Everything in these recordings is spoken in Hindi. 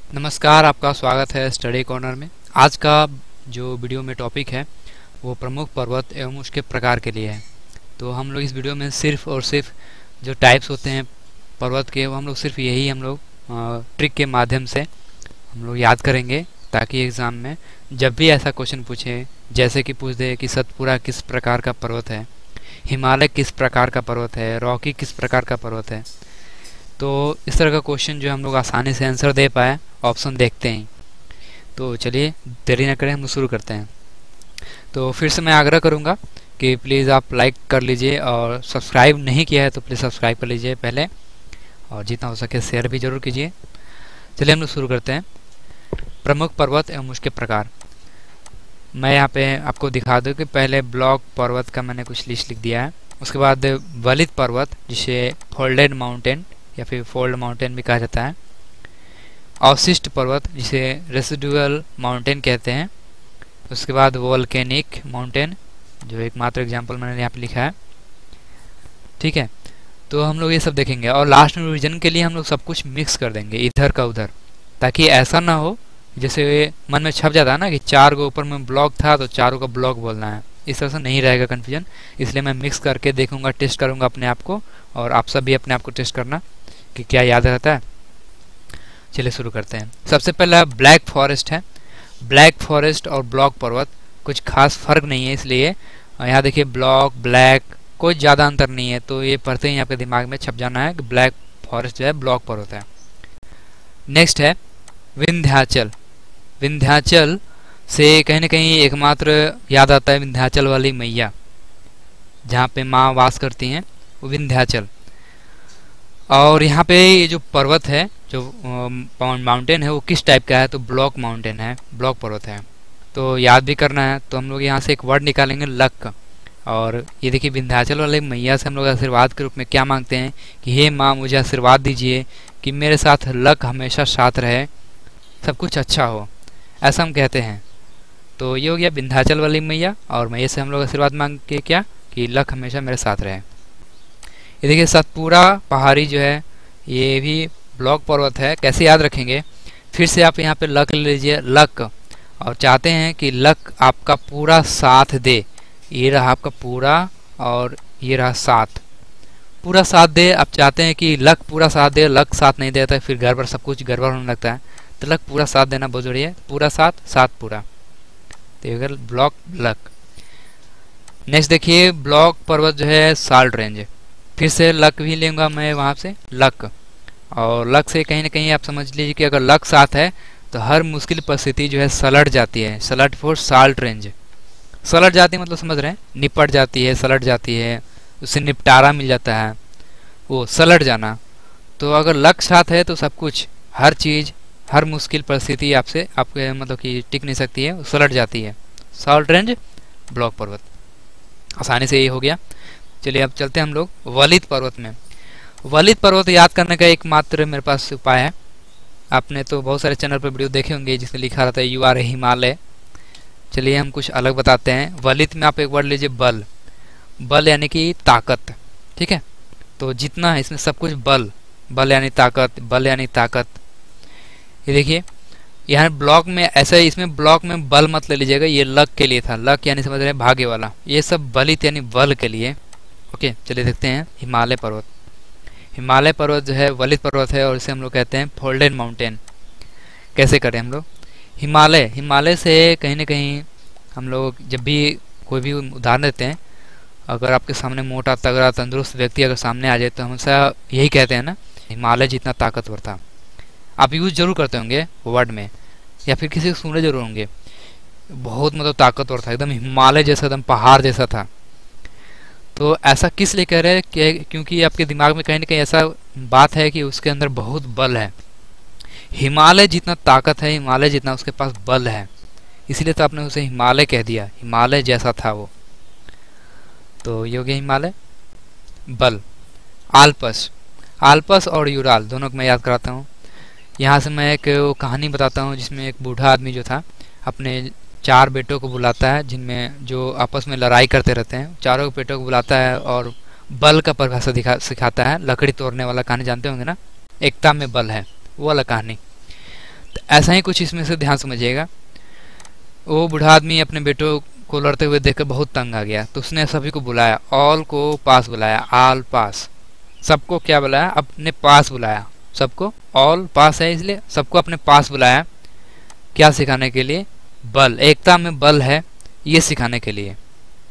नमस्कार, आपका स्वागत है स्टडी कॉर्नर में। आज का जो वीडियो में टॉपिक है वो प्रमुख पर्वत एवं उसके प्रकार के लिए है। तो हम लोग इस वीडियो में सिर्फ और सिर्फ जो टाइप्स होते हैं पर्वत के वो हम लोग सिर्फ यही हम लोग ट्रिक के माध्यम से हम लोग याद करेंगे, ताकि एग्ज़ाम में जब भी ऐसा क्वेश्चन पूछे, जैसे कि पूछ दे कि सतपुड़ा किस प्रकार का पर्वत है, हिमालय किस प्रकार का पर्वत है, रॉकी किस प्रकार का पर्वत है, तो इस तरह का क्वेश्चन जो हम लोग आसानी से आंसर दे पाए ऑप्शन देखते हैं। तो चलिए देरी न करें, हम शुरू करते हैं। तो फिर से मैं आग्रह करूंगा कि प्लीज़ आप लाइक कर लीजिए और सब्सक्राइब नहीं किया है तो प्लीज़ सब्सक्राइब कर लीजिए पहले, और जितना हो सके शेयर भी ज़रूर कीजिए। चलिए हम लोग शुरू करते हैं। प्रमुख पर्वत एवं उसके प्रकार। मैं यहाँ पे आपको दिखा दूँ कि पहले ब्लॉक पर्वत का मैंने कुछ लिस्ट लिख दिया है। उसके बाद वलित पर्वत, जिसे फोल्डेड माउंटेन या फिर फोल्ड माउंटेन भी कहा जाता है। अवशिष्ट पर्वत, जिसे रेसिडुअल माउंटेन कहते हैं। उसके बाद वोल्केनिक माउंटेन, जो एकमात्र एग्जांपल मैंने यहाँ पे लिखा है। ठीक है, तो हम लोग ये सब देखेंगे और लास्ट में रिवीजन के लिए हम लोग सब कुछ मिक्स कर देंगे इधर का उधर, ताकि ऐसा ना हो जैसे मन में छप जाता है ना कि चार को ऊपर में ब्लॉक था तो चारों का ब्लॉक बोलना है। इस तरह से नहीं रहेगा कन्फ्यूजन, इसलिए मैं मिक्स करके देखूंगा, टेस्ट करूंगा अपने आप को, और आप सब भी अपने आप को टेस्ट करना कि क्या याद रहता है। चलिए शुरू करते हैं। सबसे पहला ब्लैक फॉरेस्ट है। ब्लैक फॉरेस्ट और ब्लॉक पर्वत कुछ खास फर्क नहीं है, इसलिए यहाँ देखिए ब्लॉक ब्लैक कोई ज़्यादा अंतर नहीं है, तो ये पढ़ते ही आपके दिमाग में छप जाना है कि ब्लैक फॉरेस्ट जो है ब्लॉक पर्वत है। नेक्स्ट है विंध्याचल। विंध्याचल से कहीं ना कहीं एकमात्र याद आता है विंध्याचल वाली मैया, जहाँ पे माँ वास करती हैं, वो विंध्याचल। और यहाँ पे ये जो पर्वत है, जो माउंटेन है, वो किस टाइप का है, तो ब्लॉक माउंटेन है, ब्लॉक पर्वत है। तो याद भी करना है, तो हम लोग यहाँ से एक वर्ड निकालेंगे लक। और ये देखिए विंध्याचल वाले मैया से हम लोग आशीर्वाद के रूप में क्या मांगते हैं कि हे माँ, मुझे आशीर्वाद दीजिए कि मेरे साथ लक हमेशा साथ रहे, सब कुछ अच्छा हो, ऐसा हम कहते हैं। तो ये हो गया विंध्याचल वाली मैया, और मैया से हम लोग आशीर्वाद मांग के क्या कि लक हमेशा मेरे साथ रहे। ये देखिए सतपुड़ा पहाड़ी जो है ये भी ब्लॉक पर्वत है। कैसे याद रखेंगे, फिर से आप यहाँ पे लक ले लीजिए, लक, और चाहते हैं कि लक आपका पूरा साथ दे। ये रहा आपका पूरा और ये रहा साथ, पूरा साथ दे। आप चाहते हैं कि लक पूरा साथ दे, लक साथ नहीं देता है फिर गड़बड़, सब कुछ गड़बड़ होने लगता है। तो लक पूरा साथ देना बहुत जरूरी है, पूरा साथ, साथ पूरा, तो ब्लॉक लक। नेक्स्ट देखिए ब्लॉक पर्वत जो है साल्ट रेंज। फिर से लक भी लेंगे मैं वहाँ से लक, और लक से कहीं ना कहीं आप समझ लीजिए कि अगर लक साथ है तो हर मुश्किल परिस्थिति जो है सलट जाती है। सलट फॉर साल्ट रेंज, सलट जाती है मतलब समझ रहे हैं, निपट जाती है, सलट जाती है, उससे निपटारा मिल जाता है, वो सलट जाना। तो अगर लक साथ है तो सब कुछ, हर चीज़, हर मुश्किल परिस्थिति आपसे आपके मतलब कि टिक नहीं सकती है, सलट जाती है। साल्ट रेंज ब्लॉक पर्वत, आसानी से ये हो गया। चलिए अब चलते हैं हम लोग वलित पर्वत में। वलित पर्वत याद करने का एकमात्र मेरे पास उपाय है। आपने तो बहुत सारे चैनल पर वीडियो देखे होंगे जिसमें लिखा रहता है यू आर हिमालय। चलिए हम कुछ अलग बताते हैं। वलित में आप एक वर्ड लीजिए बल। बल यानी कि ताकत, ठीक है। तो जितना है इसमें सब कुछ बल, बल यानी ताकत, बल यानी ताकत। ये देखिए यहाँ ब्लॉक में ऐसा है, इसमें ब्लॉक में बल मत ले लीजिएगा, ये लक के लिए था, लक यानी समझ रहे हैं भाग्य वाला, ये सब बलित यानी बल के लिए। ओके, चलिए देखते हैं हिमालय पर्वत। हिमालय पर्वत जो है वलित पर्वत है, और इसे हम लोग कहते हैं फोल्डेड माउंटेन। कैसे करें हम लोग हिमालय, हिमालय से कहीं ना कहीं हम लोग जब भी कोई भी उदाहरण देते हैं, अगर आपके सामने मोटा तगड़ा तंदुरुस्त व्यक्ति अगर सामने आ जाए तो हमेशा यही कहते हैं ना, हिमालय जितना ताकतवर था। आप यूज़ जरूर करते होंगे वर्ड में, या फिर किसी को सुने जरूर होंगे, बहुत मतलब ताकतवर था, एकदम हिमालय जैसा, एकदम पहाड़ जैसा था। तो ऐसा किस लिए कह रहे हैं कि क्योंकि आपके दिमाग में कहीं ना कहीं ऐसा बात है कि उसके अंदर बहुत बल है। हिमालय जितना ताकत है, हिमालय जितना उसके पास बल है, इसलिए तो आपने उसे हिमालय कह दिया, हिमालय जैसा था वो। तो ये हो गया हिमालय। बल। आल्पस, आल्पस और यूराल दोनों को मैं याद कराता हूँ। यहाँ से मैं एक कहानी बताता हूँ जिसमें एक बूढ़ा आदमी जो था अपने 4 बेटों को बुलाता है, जिनमें जो आपस में लड़ाई करते रहते हैं, चारों बेटों को बुलाता है और बल का परिभाषा सिखाता है। लकड़ी तोड़ने वाला कहानी जानते होंगे ना, एकता में बल है, वो वाला कहानी। ऐसा ही कुछ इसमें से ध्यान समझिएगा। वो बूढ़ा आदमी अपने बेटों को लड़ते हुए देखकर बहुत तंग आ गया, तो उसने सभी को बुलाया, ऑल को पास बुलाया, ऑल पास, सबको क्या बुलाया, अपने पास बुलाया, सबको, ऑल पास है इसलिए सबको अपने पास बुलाया। क्या सिखाने के लिए? बल, एकता में बल है, ये सिखाने के लिए।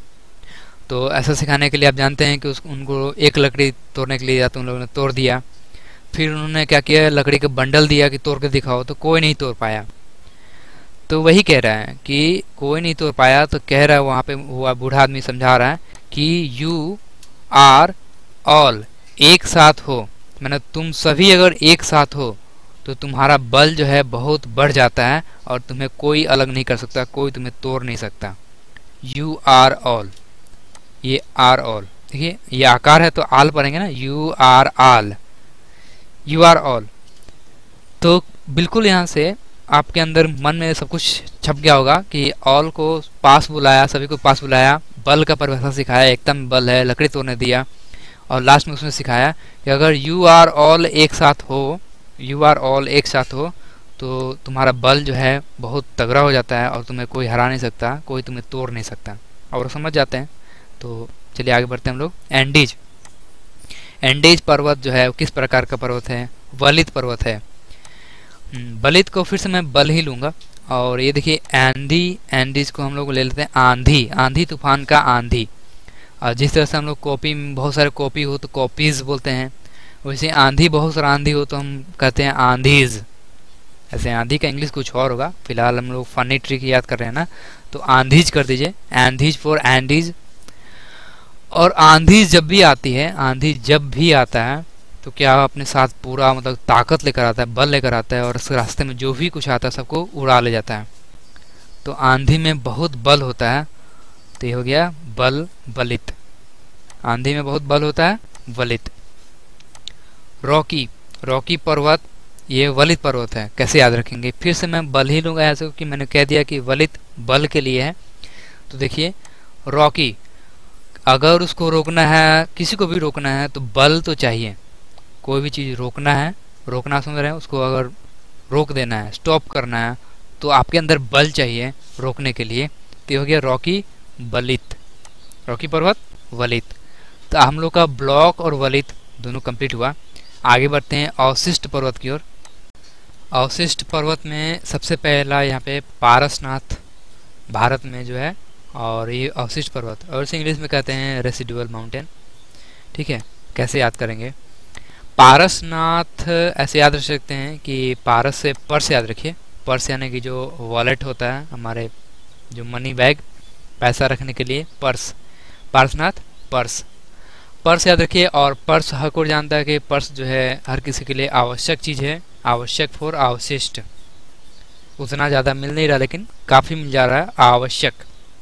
तो ऐसा सिखाने के लिए आप जानते हैं कि उनको एक लकड़ी तोड़ने के लिए दिया तो उन लोगों ने तोड़ दिया। फिर उन्होंने क्या किया, लकड़ी का बंडल दिया कि तोड़ के दिखाओ, तो कोई नहीं तोड़ पाया। तो वही कह रहा है कि कोई नहीं तोड़ पाया, तो कह रहा है वहाँ पे हुआ बूढ़ा आदमी समझा रहा है कि यू आर ऑल, एक साथ हो, मैंने तुम सभी अगर एक साथ हो तो तुम्हारा बल जो है बहुत बढ़ जाता है और तुम्हें कोई अलग नहीं कर सकता, कोई तुम्हें तोड़ नहीं सकता। यू आर ऑल, ये आर ऑल, देखिए ये आकार है तो आल पढ़ेंगे ना, you are all, you are all. तो बिल्कुल यहाँ से आपके अंदर मन में सब कुछ छप गया होगा कि ऑल को पास बुलाया, सभी को पास बुलाया, बल का परिभाषा सिखाया, एकता में बल है, लकड़ी तोड़ने दिया, और लास्ट में उसने सिखाया कि अगर यू आर ऑल एक साथ हो, यू आर ऑल एक साथ हो तो तुम्हारा बल जो है बहुत तगड़ा हो जाता है और तुम्हें कोई हरा नहीं सकता, कोई तुम्हें तोड़ नहीं सकता। और समझ जाते हैं। तो चलिए आगे बढ़ते हैं हम लोग। एंडीज, एंडीज पर्वत जो है किस प्रकार का पर्वत है? वलित पर्वत है। वलित को फिर से मैं बल ही लूंगा। और ये देखिए आंधी, एंडीज को हम लोग ले लेते हैं आंधी, आंधी तूफान का आंधी। और जिस तरह से हम लोग कॉपी में बहुत सारे कॉपी हो तो कॉपीज बोलते हैं, वैसे आंधी बहुत सारा आंधी हो तो हम कहते हैं आंधीज। ऐसे आंधी का इंग्लिश कुछ और होगा, फिलहाल हम लोग फनी ट्रिक याद कर रहे हैं ना, तो आंधीज कर दीजिए, आंधीज फॉर एंडीज। और आंधी जब भी आती है, आंधी जब भी आता है तो क्या अपने साथ पूरा मतलब ताकत लेकर आता है, बल लेकर आता है, और इस रास्ते में जो भी कुछ आता है सबको उड़ा ले जाता है। तो आंधी में बहुत बल होता है, तो ये हो गया बल, वलित। आंधी में बहुत बल होता है, वलित। रॉकी, रॉकी पर्वत ये वलित पर्वत है। कैसे याद रखेंगे? फिर से मैं बल ही लूंगा ऐसे, क्योंकि मैंने कह दिया कि वलित बल के लिए है। तो देखिए रॉकी, अगर उसको रोकना है, किसी को भी रोकना है तो बल तो चाहिए। कोई भी चीज़ रोकना है, रोकना समझ रहे हैं, उसको अगर रोक देना है, स्टॉप करना है, तो आपके अंदर बल चाहिए रोकने के लिए। तो हो गया रॉकी वलित, रॉकी पर्वत वलित। तो हम लोग का ब्लॉक और वलित दोनों कंप्लीट हुआ। आगे बढ़ते हैं अवशिष्ट पर्वत की ओर। अवशिष्ट पर्वत में सबसे पहला यहाँ पे पारसनाथ भारत में जो है, और ये अवशिष्ट पर्वत, और इसे इंग्लिश में कहते हैं रेसिडुअल माउंटेन। ठीक है, कैसे याद करेंगे? पारसनाथ ऐसे याद रख सकते हैं कि पारस से पर्स याद रखिए, पर्स यानी कि जो वॉलेट होता है हमारे, जो मनी बैग, पैसा रखने के लिए पर्स, पारसनाथ पर्स, पर्स याद रखिए। और पर्स हर कोई जानता है कि पर्स जो है हर किसी के लिए आवश्यक चीज़ है, आवश्यक फॉर अवशिष्ट। उतना ज़्यादा मिल नहीं रहा लेकिन काफ़ी मिल जा रहा है, आवश्यक।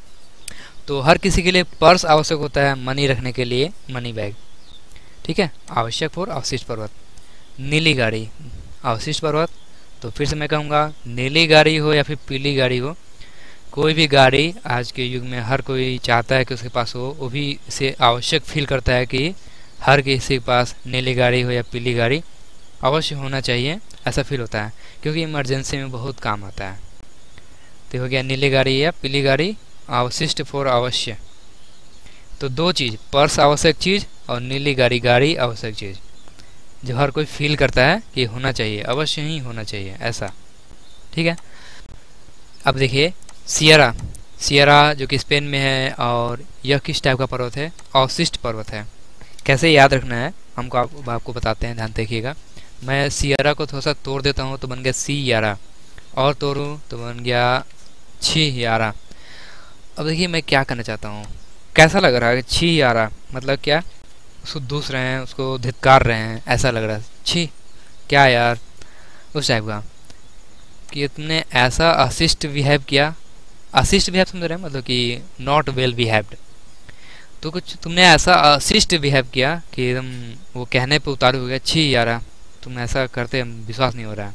तो हर किसी के लिए पर्स आवश्यक होता है मनी रखने के लिए, मनी बैग। ठीक है, आवश्यक फॉर अवशिष्ट पर्वत। नीली गाड़ी, अवशिष्ट पर्वत। तो फिर से मैं कहूँगा नीली गाड़ी हो या फिर पीली गाड़ी हो, कोई भी गाड़ी आज के युग में हर कोई चाहता है कि उसके पास हो, वो भी इसे आवश्यक फील करता है कि हर किसी के पास नीली गाड़ी हो या पीली गाड़ी अवश्य होना चाहिए, ऐसा फील होता है, क्योंकि इमरजेंसी में बहुत काम आता है। तो हो गया नीली गाड़ी या पीली गाड़ी, अवशिष्ट फॉर अवश्य। तो दो चीज़, पर्स आवश्यक चीज़ और नीली गाड़ी, गाड़ी आवश्यक चीज़, जो हर कोई फील करता है कि होना चाहिए, अवश्य ही होना चाहिए ऐसा। ठीक है, अब देखिए सियरा, सियरा जो कि स्पेन में है, और यह किस टाइप का पर्वत है? अवशिष्ट पर्वत है। कैसे याद रखना है हमको, आपको बताते हैं, ध्यान देखिएगा। मैं सियरा को थोड़ा सा तोड़ देता हूँ तो बन गया सियारा, और तोड़ूँ तो बन गया छियारा। अब देखिए मैं क्या करना चाहता हूँ, कैसा लग रहा है? छियारा मतलब क्या? उसको दूस रहे हैं, उसको धिक्कार रहे हैं, ऐसा लग रहा है। छी क्या यार, उस टाइप का कि तुमने ऐसा असिस्ट बिहेव किया। असिस्ट बिहेव समझ रहे हैं, मतलब कि नॉट वेल बिहेव्ड। तो कुछ तुमने ऐसा असिस्ट बिहेव किया कि एकदम वो कहने पे उतारू हो गया, छी यारा, तुम ऐसा करते विश्वास नहीं हो रहा है।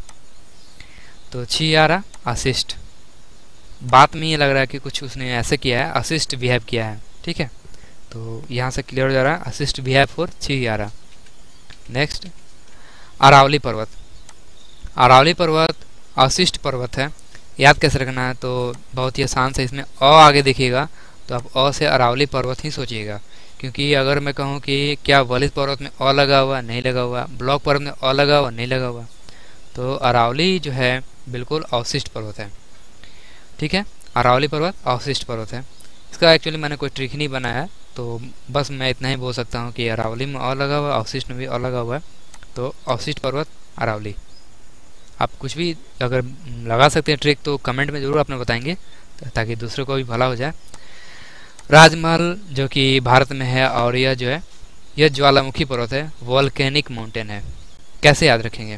तो छी यारा असिस्ट, बात में ये लग रहा है कि कुछ उसने ऐसे किया है, असिस्ट बिहेव किया है। ठीक है, तो यहाँ से क्लियर हो जा रहा है, असिस्ट बिहेव फॉर छी यारा। नेक्स्ट अरावली पर्वत। अरावली पर्वत अवशिष्ट पर्वत है। याद कैसे रखना है, तो बहुत ही आसान से इसमें अ आगे दिखेगा तो आप अ से अरावली पर्वत ही सोचिएगा। क्योंकि अगर मैं कहूँ कि क्या वलित पर्वत में अ लगा हुआ, नहीं लगा हुआ, ब्लॉक पर्वत में अ लगा हुआ, नहीं लगा हुआ, तो अरावली जो है बिल्कुल अवशिष्ट पर्वत है। ठीक है, अरावली पर्वत अवशिष्ट पर्वत है। इसका एक्चुअली मैंने कोई ट्रिक नहीं बनाया, तो बस मैं इतना ही बोल सकता हूँ कि अरावली में अ लगा हुआ, अवशिष्ट में भी अ लगा हुआ है, तो अवशिष्ट पर्वत अरावली। आप कुछ भी अगर लगा सकते हैं ट्रिक तो कमेंट में ज़रूर आपने बताएंगे, ताकि दूसरों को भी भला हो जाए। राजमहल जो कि भारत में है, और यह जो है यह ज्वालामुखी पर्वत है, वॉल्केनिक माउंटेन है। कैसे याद रखेंगे,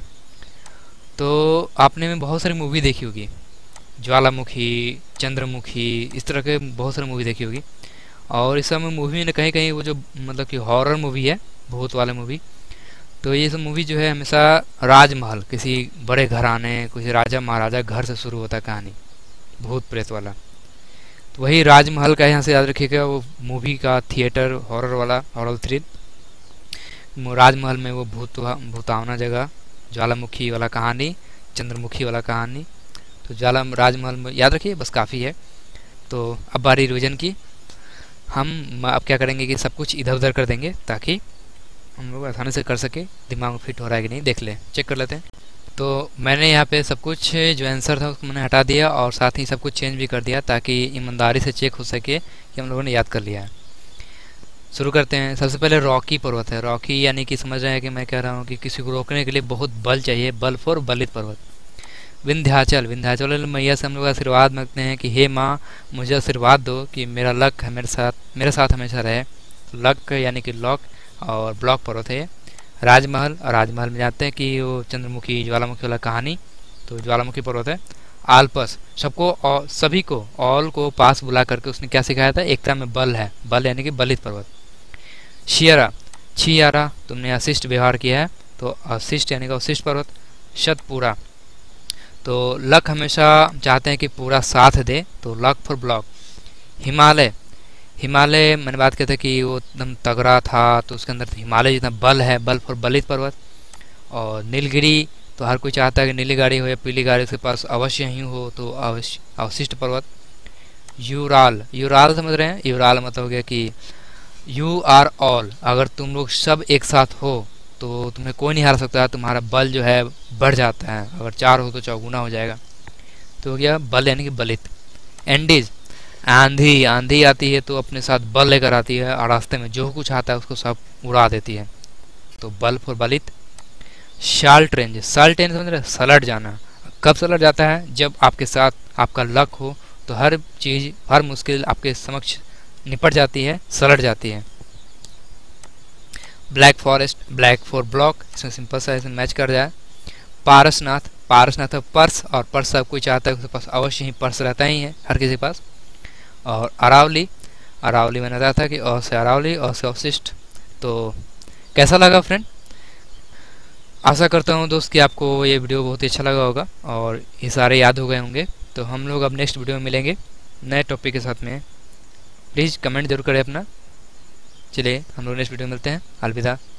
तो आपने में बहुत सारी मूवी देखी होगी, ज्वालामुखी, चंद्रमुखी, इस तरह के बहुत सारी मूवी देखी होगी। और इस समय मूवी में कहीं कहीं वो जो मतलब कि हॉरर मूवी है, भूत वाला मूवी, तो ये सब मूवी जो है हमेशा राजमहल, किसी बड़े घराने, किसी राजा महाराजा घर से शुरू होता है कहानी, भूत प्रेत वाला। तो वही राजमहल का यहाँ से याद रखिएगा, वो मूवी का थिएटर हॉरर वाला, हॉरर थ्रिल। राजमहल में वो भूतावना जगह, ज्वालामुखी वाला कहानी, चंद्रमुखी वाला कहानी। तो राजमहल में याद रखिए, बस काफ़ी है। तो अब बारी रिवीजन की। हम अब क्या करेंगे कि सब कुछ इधर उधर कर देंगे ताकि हम लोग आसानी से कर सके। दिमाग में फिट हो रहा है कि नहीं देख लें, चेक कर लेते हैं। तो मैंने यहाँ पे सब कुछ जो आंसर था उसको मैंने हटा दिया, और साथ ही सब कुछ चेंज भी कर दिया ताकि ईमानदारी से चेक हो सके कि हम लोगों ने याद कर लिया है। शुरू करते हैं। सबसे पहले रॉकी पर्वत है। रॉकी यानी कि समझ रहे हैं कि मैं कह रहा हूँ कि किसी को रोकने के लिए बहुत बल चाहिए, बल फॉर बलित पर्वत। विंध्याचल, विंध्याचल मैया से हम लोग आशीर्वाद मांगते हैं कि हे माँ, मुझे आशीर्वाद दो कि मेरा लक है मेरे साथ हमेशा रहे। लक यानी कि लॉक, और ब्लॉक पर्वत है। राजमहल, और राजमहल में जानते हैं कि वो चंद्रमुखी ज्वालामुखी वाला कहानी, तो ज्वालामुखी पर्वत है। आलपस, सबको और सभी को, ऑल को पास बुला करके उसने क्या सिखाया था, एकता में बल है, बल यानी कि बलित पर्वत। शियरा, छियारा, तुमने अशिष्ट व्यवहार किया है, तो अशिष्ट यानी कि अवशिष्ट पर्वत। शतपुरा, तो लक हमेशा चाहते हैं कि पूरा साथ दे, तो luck for block. Himalaya, Himalaya मैंने बात किया था कि वो एकदम तगड़ा था, तो उसके अंदर हिमालय जितना बल है, बल फॉर बलित पर्वत। और नीलगिरी, तो हर कोई चाहता है कि नीली गाड़ी हो या पीली गाड़ी उसके पास अवश्य ही हो, तो अवशिष्ट पर्वत। यूराल, यूराल समझ रहे हैं, यूराल मतलब हो गया कि यू आर ऑल, अगर तुम लोग सब एक साथ हो तो तुम्हें कोई नहीं हार सकता, तुम्हारा बल जो है बढ़ जाता है, अगर 4 हो तो चौगुना हो जाएगा, तो हो गया बल यानी कि बलित। एंडीज, आंधी, आंधी आती है तो अपने साथ बल लेकर आती है, और रास्ते में जो कुछ आता है उसको सब उड़ा देती है, तो बल फॉर बलित। शाल्ट रेंज, साल्ट रेंज समझ रहे, सलट जाना। कब सलट जाता है, जब आपके साथ आपका लक हो, तो हर चीज़, हर मुश्किल आपके समक्ष निपट जाती है, सलट जाती है। Black forest, black for block, इसमें सिंपल सा इसमें मैच कर जाए। पारसनाथ, पारसनाथ पर्स, और पर्स सब कोई चाहता है उसके पास अवश्य ही पर्स रहता ही है, हर किसी के पास। और अरावली, अरावली मैंने बताया था कि अ से अरावली, अ से अवशिष्ट। तो कैसा लगा फ्रेंड, आशा करता हूँ दोस्त कि आपको ये वीडियो बहुत ही अच्छा लगा होगा और ये सारे याद हो गए होंगे। तो हम लोग अब नेक्स्ट वीडियो में मिलेंगे नए टॉपिक के साथ में। प्लीज़ कमेंट जरूर करें अपना। चलिए हम लोग नेक्स्ट वीडियो में मिलते हैं। अलविदा।